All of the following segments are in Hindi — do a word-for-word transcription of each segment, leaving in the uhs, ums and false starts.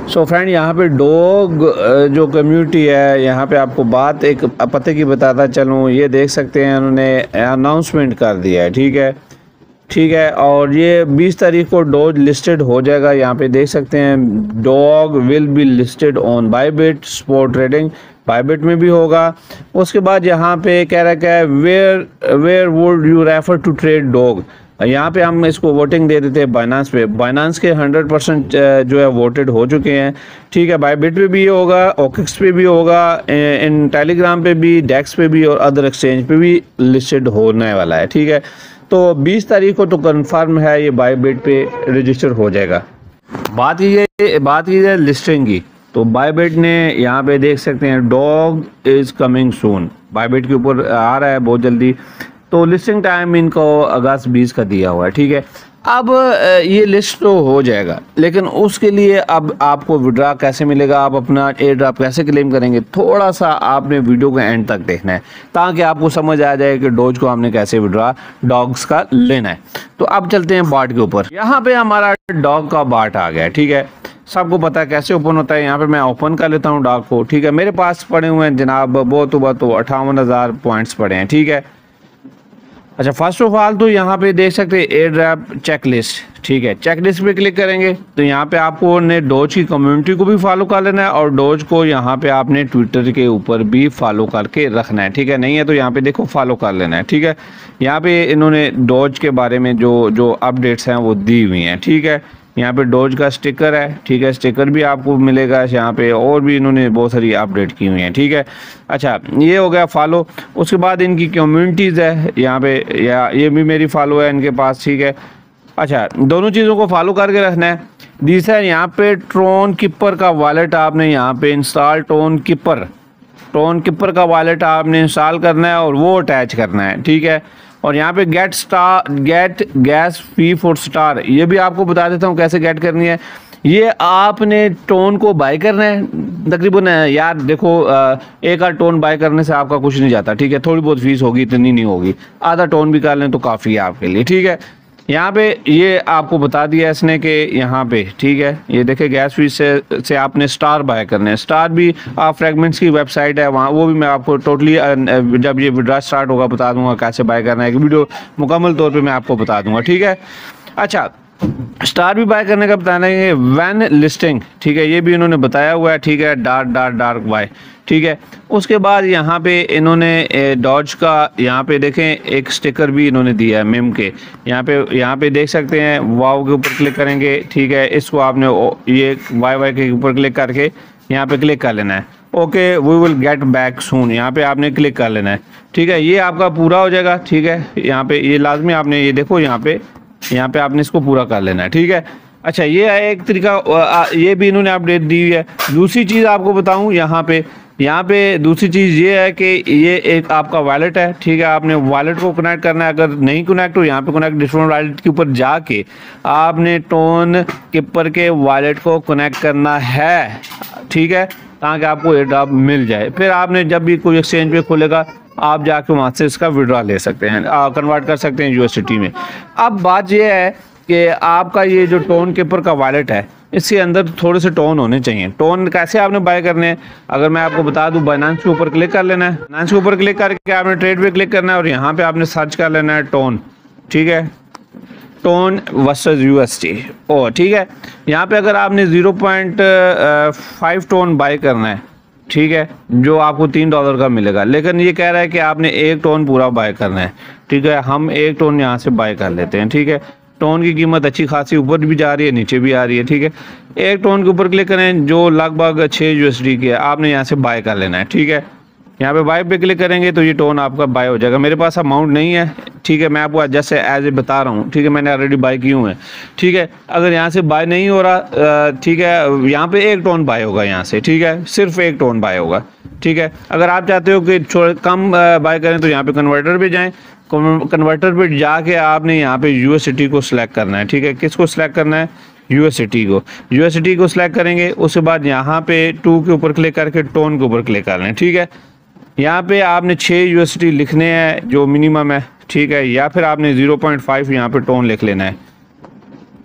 सो फ्रेंड, यहाँ पे डॉग जो कम्युनिटी है, यहाँ पे आपको बात एक पते की बताता चलूँ। ये देख सकते हैं उन्होंने अनाउंसमेंट कर दिया है, ठीक है ठीक है। और ये बीस तारीख को डॉग लिस्टेड हो जाएगा। यहाँ पे देख सकते हैं DOG will be listed on Bybit spot trading, Bybit में भी होगा। उसके बाद यहाँ पे कह रहा है where where would you refer to trade DOG. यहाँ पे हम इसको वोटिंग दे देते हैं बाइनांस पे। बाइनांस के हंड्रेड परसेंट जो है वोटेड हो चुके हैं, ठीक है। बायबिट पे भी होगा, ओकेक्स पे भी होगा, इन टेलीग्राम पे भी, डेक्स पे भी और अदर एक्सचेंज पे भी लिस्टेड होने वाला है, ठीक है। तो बीस तारीख को तो कंफर्म है ये बायबिट पे रजिस्टर हो जाएगा। बात कीजिए बात कीजिए लिस्टिंग की, तो बायबिट ने यहाँ पे देख सकते हैं DOG is coming soon, Bybit के ऊपर आ रहा है बहुत जल्दी। तो लिस्टिंग टाइम इनको अगस्त बीस का दिया हुआ है, ठीक है। अब ये लिस्ट तो हो जाएगा, लेकिन उसके लिए अब आपको विड्रा कैसे मिलेगा, आप अपना एयर ड्रॉप कैसे क्लेम करेंगे, थोड़ा सा आपने वीडियो के एंड तक देखना है ताकि आपको समझ आ जाए कि डॉज को हमने कैसे विड्रा डॉग्स का लेना है। तो अब चलते हैं बार्ट के ऊपर। यहाँ पे हमारा डॉग का बार्ट आ गया, ठीक है। सबको पता है कैसे ओपन होता है। यहाँ पे मैं ओपन कर लेता हूँ डॉग को, ठीक है। मेरे पास पड़े हुए हैं जनाब बहुत बहुत तो अट्ठावन हज़ार पॉइंट्स पड़े हैं, ठीक है। अच्छा, फर्स्ट ऑफ ऑल तो यहाँ पे देख सकते हैं एयर ड्रॉप चेक लिस्ट, ठीक है। चेक लिस्ट पे क्लिक करेंगे तो यहाँ पे आपको ने डॉज की कम्युनिटी को भी फॉलो कर लेना है और डॉज को यहाँ पे आपने ट्विटर के ऊपर भी फॉलो करके रखना है, ठीक है। नहीं है तो यहाँ पे देखो फॉलो कर लेना है, ठीक है। यहाँ पे इन्होंने डॉज के बारे में जो जो अपडेट्स हैं वो दी हुई हैं, ठीक है। यहाँ पे डॉज का स्टिकर है, ठीक है। स्टिकर भी आपको मिलेगा यहाँ पे, और भी इन्होंने बहुत सारी अपडेट की हुई हैं, ठीक है। अच्छा, ये हो गया फॉलो। उसके बाद इनकी कम्युनिटीज़ है यहाँ पे, या ये भी मेरी फॉलो है इनके पास, ठीक है। अच्छा, दोनों चीज़ों को फॉलो करके रखना है। दूसरा यहाँ पे ट्रोन कीपर का वॉलेट आपने यहाँ पे install, Tron keeper Tron keeper का वॉलेट आपने इंस्टॉल करना है और वो अटैच करना है, ठीक है। और यहाँ पे get star get gas fee for star, ये भी आपको बता देता हूँ कैसे गेट करनी है। ये आपने टोन को बाय करना है तकरीबन, यार देखो एक आध टोन बाय करने से आपका कुछ नहीं जाता, ठीक है। थोड़ी बहुत फीस होगी, इतनी नहीं होगी, आधा टोन भी कर लें तो काफ़ी है आपके लिए, ठीक है। यहाँ पे ये आपको बता दिया इसने कि यहाँ पे, ठीक है, ये देखे गैस फीस से, से आपने स्टार बाय करने हैं। स्टार भी आप फ्रेगमेंट्स की वेबसाइट है वहाँ, वो भी मैं आपको टोटली जब ये विड्रा स्टार्ट होगा बता दूंगा कैसे बाय करना है, एक वीडियो मुकम्मल तौर पे मैं आपको बता दूंगा, ठीक है। अच्छा, स्टार भी बाय करने का बताना है वैन लिस्टिंग, ठीक है, ये भी इन्होंने बताया हुआ है, ठीक है। डार्क डार्क डार्क बाय, ठीक है। उसके बाद यहाँ पे इन्होंने डॉज का यहाँ पे देखें एक स्टिकर भी इन्होंने दिया है मिम के, यहाँ पे यहाँ पे देख सकते हैं। वाव के ऊपर क्लिक करेंगे, ठीक है। इसको आपने ये वाई वाई के ऊपर क्लिक करके यहाँ पे क्लिक कर लेना है। Okay, we will get back soon, यहाँ पे आपने क्लिक कर लेना है, ठीक है। ये आपका पूरा हो जाएगा, ठीक है। यहाँ पे ये लाजमी आपने ये देखो यहाँ पे यहाँ पे आपने इसको पूरा कर लेना है, ठीक है। अच्छा, ये है एक तरीका, ये भी इन्होंने अपडेट दी हुई है। दूसरी चीज़ आपको बताऊं, यहाँ पे यहाँ पे दूसरी चीज़ ये है कि ये एक आपका वॉलेट है, ठीक है। आपने वॉलेट को कनेक्ट करना है, अगर नहीं कनेक्ट हो यहाँ पे कनेक्ट डिफरेंट वॉलेट के ऊपर जाके आपने टोन कीपर के वॉलेट को कनेक्ट करना है, ठीक है, ताकि आपको एयरड्रॉप मिल जाए। फिर आपने जब भी कोई एक्सचेंज पे खोलेगा आप जाके वहाँ से इसका विड्रॉ ले सकते हैं, कन्वर्ट कर सकते हैं यूएसडी में। अब बात यह है कि आपका ये जो टोन कीपर का वॉलेट है, इसके अंदर थोड़े से टोन होने चाहिए। टोन कैसे आपने बाय करने हैं, अगर मैं आपको बता दूं, बाइनांस के ऊपर क्लिक कर लेना है। बाइनांस के ऊपर क्लिक करके आपने ट्रेड पे क्लिक करना है और यहाँ पे आपने सर्च कर लेना है टोन, ठीक है, टोन वर्सेस यूएसडी, ओ ठीक है। यहाँ पे अगर आपने zero point five TON buy करना है, ठीक है, जो आपको तीन डॉलर का मिलेगा, लेकिन ये कह रहा है कि आपने एक टोन पूरा बाय करना है, ठीक है। हम एक टोन यहाँ से बाय कर लेते हैं, ठीक है। टोन की कीमत अच्छी खासी ऊपर भी जा रही है, नीचे भी आ रही है, ठीक है। एक टोन के ऊपर क्लिक करें जो लगभग छः यूएसडी की है, आपने यहाँ से बाय कर लेना है, ठीक है। यहाँ पे बाय पे क्लिक करेंगे तो ये टोन आपका बाय हो जाएगा। मेरे पास अमाउंट नहीं है, ठीक है, मैं आपको जैसे एज ए बता रहा हूँ, ठीक है, मैंने ऑलरेडी बाय की हुए हैं, ठीक है। अगर यहाँ से बाय नहीं हो रहा, ठीक है, यहाँ पे एक टोन बाय होगा यहाँ से, ठीक है, सिर्फ एक टोन बाय होगा, ठीक है। अगर आप चाहते हो कि कम बाय करें तो यहाँ पे कन्वर्टर पे जाएं, कन्वर्टर पे जाके आपने यहाँ पे यूएसडी को सिलेक्ट करना है, ठीक है। किसको सिलेक्ट करना है, यूएसडी को यूएसडी को सिलेक्ट करेंगे। उसके बाद यहाँ पे टू के ऊपर क्लिक करके टोन के ऊपर क्लिक करना है, ठीक है। यहाँ पे आपने छः यूएसडी लिखने हैं जो मिनिमम है, ठीक है, या फिर आपने ज़ीरो पॉइंट फाइव यहाँ पे टोन लिख लेना है,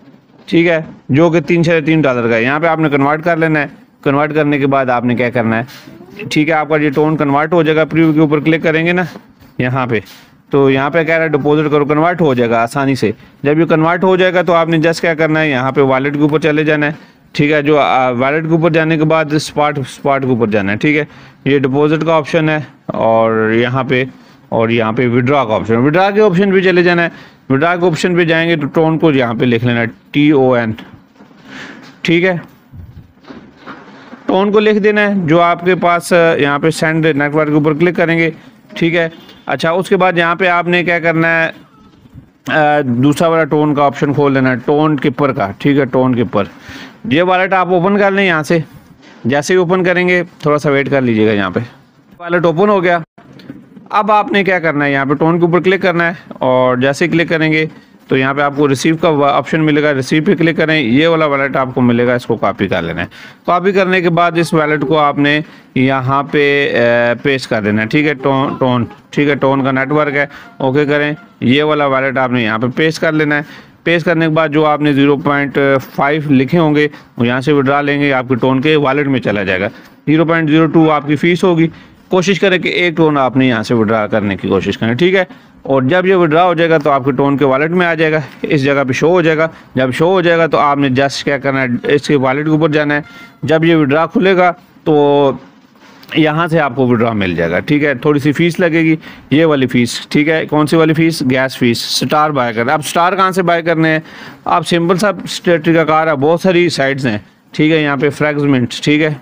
ठीक है, जो कि तीन साढ़े तीन डॉलर का है। यहाँ पे आपने कन्वर्ट कर लेना है। कन्वर्ट करने के बाद आपने क्या करना है, ठीक है, आपका ये टोन कन्वर्ट हो जाएगा। प्रीव्यू के ऊपर क्लिक करेंगे ना यहाँ पे, तो यहाँ पे कह रहा है डिपॉजिट करो, कन्वर्ट हो जाएगा आसानी से। जब ये कन्वर्ट हो जाएगा तो आपने जस्ट क्या करना है, यहाँ पे वॉलेट के ऊपर चले जाना है। ठीक है, जो वॉलेट के ऊपर जाने के बाद स्पॉट स्पॉट के ऊपर जाना है। ठीक है, ये डिपॉजिट का ऑप्शन है और यहाँ पे और यहाँ पे विड्रॉ का ऑप्शन, विड्रॉ के ऑप्शन पे चले जाना है। विड्रॉ के ऑप्शन पे जाएंगे तो टोन को यहाँ पे लिख लेना है टी ओ एन। ठीक है, टोन को लिख देना है जो आपके पास। यहाँ पे सेंड नेटवर्क के ऊपर क्लिक करेंगे। ठीक है, अच्छा उसके बाद यहाँ पे आपने क्या करना है, आ, दूसरा वाला टोन का ऑप्शन खोल लेना है, टोन किपर का। ठीक है, टोन किपर, ये वॉलेट आप ओपन कर लें यहाँ से। जैसे ही ओपन करेंगे, थोड़ा सा वेट कर लीजिएगा, यहाँ पे वॉलेट ओपन हो गया। अब आपने क्या करना है, यहाँ पे टोन के ऊपर क्लिक करना है और जैसे ही क्लिक करेंगे तो यहाँ पे आपको रिसीव का ऑप्शन मिलेगा। रिसीव पे क्लिक करें, ये वाला वॉलेट आपको मिलेगा, इसको कॉपी कर लेना है। कॉपी करने के बाद इस वॉलेट को आपने यहाँ पे पेस्ट कर देना है। ठीक है, टोन टोन ठीक है, टोन का नेटवर्क है, ओके करें। ये वाला वॉलेट आपने यहाँ पे पेस्ट कर लेना है। पेस्ट करने के बाद जो आपने ज़ीरो पॉइंट फाइव लिखे होंगे वो यहाँ से विड्रा लेंगे, आपके टोन के वॉलेट में चला जाएगा। ज़ीरो पॉइंट ज़ीरो टू आपकी फ़ीस होगी। कोशिश करें कि एक टोन आपने यहाँ से विड्रा करने की कोशिश करें। ठीक है, और जब ये विड्रा हो जाएगा तो आपके टोन के वॉलेट में आ जाएगा, इस जगह पे शो हो जाएगा। जब शो हो जाएगा तो आपने जस्ट क्या करना है, इसके वॉलेट के ऊपर जाना है। जब ये विड्रा खुलेगा तो यहाँ से आपको विड्रा मिल जाएगा। ठीक है, थोड़ी सी फीस लगेगी, ये वाली फ़ीस। ठीक है, कौन सी वाली fees, gas fees. Star buy करना है। अब स्टार कहाँ से बाय करने हैं, आप सिंपल सा स्टेटरी कार है, बहुत सारी साइट्स हैं। ठीक है, यहाँ पे फ्रैगमेंट्स, ठीक है,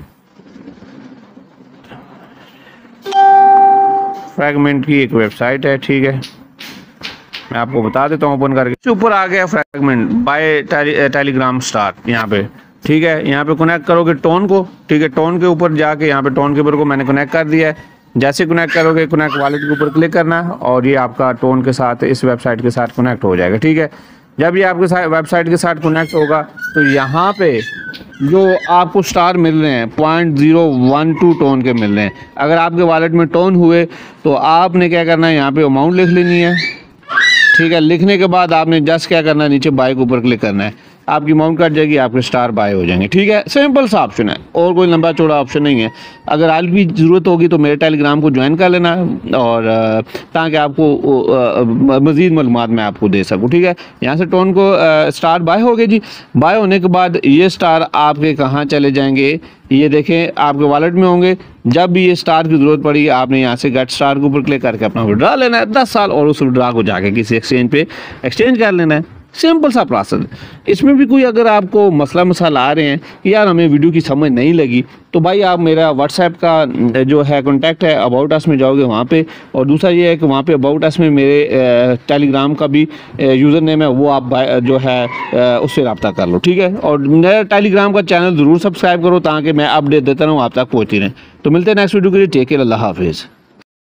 फ्रैगमेंट की एक वेबसाइट है। ठीक है, मैं आपको बता देता हूँ ओपन करके। ऊपर आ गया फ्रैगमेंट बाय टेलीग्राम स्टार यहाँ पे। ठीक है, यहाँ पे कनेक्ट करोगे टोन को। ठीक है, टोन के ऊपर जाके यहाँ पे टोन के ऊपर को मैंने कनेक्ट कर दिया है। जैसे कनेक्ट करोगे, कनेक्ट वॉलेट के ऊपर क्लिक करना है और ये आपका टोन के साथ इस वेबसाइट के साथ कनेक्ट हो जाएगा। ठीक है, जब ये आपके साथ वेबसाइट के साथ कनेक्ट होगा तो यहाँ पे जो आपको स्टार मिल रहे हैं point zero one two TON के मिल रहे हैं। अगर आपके वॉलेट में टोन हुए तो आपने क्या करना है, यहाँ पे अमाउंट लिख लेनी है। ठीक है, लिखने के बाद आपने जस्ट क्या करना है, नीचे बाय के ऊपर क्लिक करना है, आपकी अमाउंट कट जाएगी, आपके स्टार बाय हो जाएंगे। ठीक है, सिंपल सा ऑप्शन है और कोई लंबा चौड़ा ऑप्शन नहीं है। अगर आज भी ज़रूरत होगी तो मेरे टेलीग्राम को ज्वाइन कर लेना और ताकि आपको मज़ीद मालूमात मैं आपको दे सकूँ। ठीक है, यहाँ से टोन को स्टार बाय हो गए जी। बाय होने के बाद ये स्टार आपके कहाँ चले जाएंगे, ये देखें आपके वॉलेट में होंगे। जब भी ये स्टार की ज़रूरत पड़ी आपने यहाँ से गेट स्टार के ऊपर क्लिक करके अपना विड्रा लेना है दस साल और उस विड्रा को जाके किसी एक्सचेंज पे एक्सचेंज कर लेना है। सिंपल सा प्रोसेस। इसमें भी कोई अगर आपको मसला मसाला आ रहे हैं कि यार हमें वीडियो की समझ नहीं लगी, तो भाई आप मेरा व्हाट्सएप का जो है कॉन्टैक्ट है अबाउट अस में जाओगे वहाँ पे, और दूसरा ये है कि वहाँ पे अबाउट अस में मेरे टेलीग्राम का भी यूज़र नेम है, वो आप जो है उससे रब्ता कर लो। ठीक है, और मेरा टेलीग्राम का चैनल ज़रूर सब्सक्राइब करो ताकि मैं अपडेट देता रहूँ आप तक पहुँचती रहें। तो मिलते हैं नेक्स्ट वीडियो के लिए। टेक केयर, अल्लाह हाफिज़।